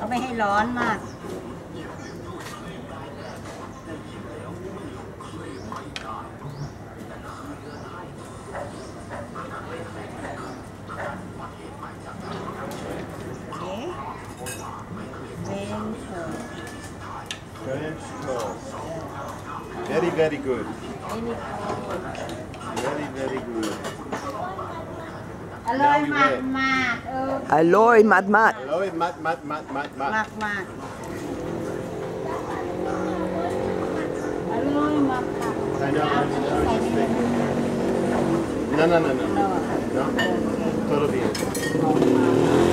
ไม่ให้ร้อนมาก Very, very good. Very, very good. อร่อยมากมากอร่อยมากมาก Hello, mat. มากมากอร่อยมากค่ะ I know. No. Totally.